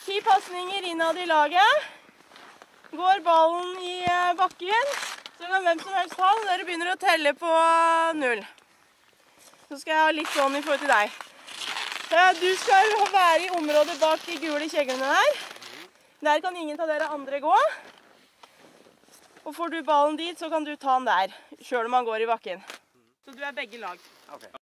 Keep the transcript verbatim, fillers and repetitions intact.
Ti pasninger innad i laget. Går ballen i bakken, så kan hvem som helst ta den. Dere begynner å telle på null. Så skal jeg ha litt sånn i forhold til deg. Du skal være i området bak de gule kjeglene der. Der kan ingen av dere andre gå. Og får du ballen dit, så kan du ta den der, selv om han går i bakken. Så du er begge lag. Okay.